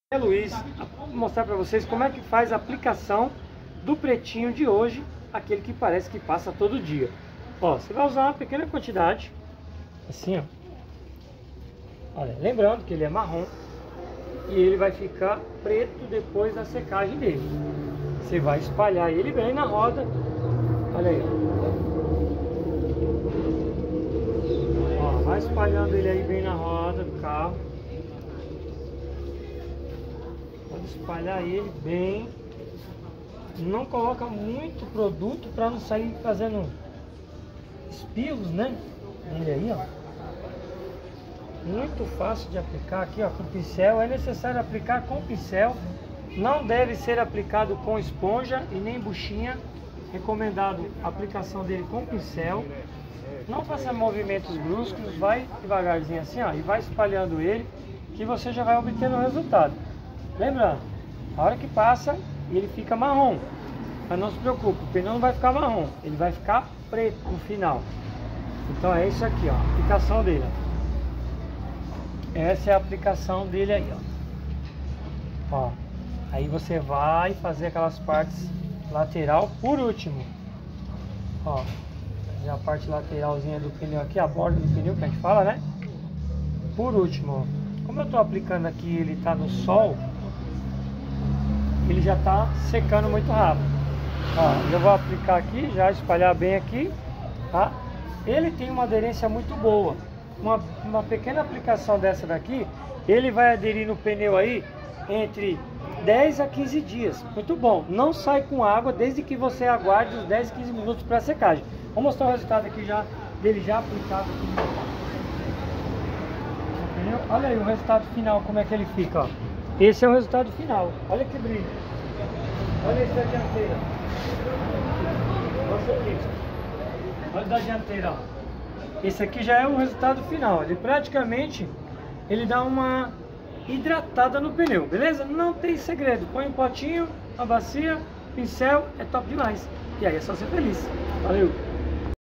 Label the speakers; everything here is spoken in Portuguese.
Speaker 1: É Luiz, vou mostrar para vocês como é que faz a aplicação do pretinho de hoje, aquele que parece que passa todo dia. Ó, você vai usar uma pequena quantidade, assim ó. Olha, lembrando que ele é marrom e ele vai ficar preto depois da secagem dele. Você vai espalhar ele bem na roda, olha aí. Ó, vai espalhando ele aí bem na roda do carro. Espalhar ele bem, não coloca muito produto para não sair fazendo espirros, né? Ele aí, ó, muito fácil de aplicar aqui, ó, com pincel. É necessário aplicar com pincel, não deve ser aplicado com esponja e nem buchinha. Recomendado a aplicação dele com pincel. Não faça movimentos bruscos, vai devagarzinho assim, ó, e vai espalhando ele, que você já vai obtendo o resultado. Lembrando, a hora que passa, ele fica marrom. Mas não se preocupe, o pneu não vai ficar marrom, ele vai ficar preto no final. Então é isso aqui, ó, a aplicação dele. Essa é a aplicação dele aí, ó. Aí você vai fazer aquelas partes lateral por último. Ó, fazer a parte lateralzinha do pneu aqui, a borda do pneu que a gente fala, né? Por último, ó. Como eu tô aplicando aqui, ele tá no sol, ele já está secando muito rápido. Ó, eu vou aplicar aqui, já espalhar bem aqui, tá? Ele tem uma aderência muito boa. Uma pequena aplicação dessa daqui, ele vai aderir no pneu aí entre 10 a 15 dias. Muito bom. Não sai com água desde que você aguarde os 10 a 15 minutos para secagem. Vou mostrar o resultado aqui já dele já aplicado aqui no pneu. Olha aí o resultado final, como é que ele fica, ó. Esse é o resultado final. Olha que brilho. Olha esse da dianteira. Olha da dianteira, ó. Esse aqui já é o resultado final. Ele praticamente dá uma hidratada no pneu, beleza? Não tem segredo. Põe um potinho, a bacia, pincel, é top demais. E aí é só ser feliz. Valeu!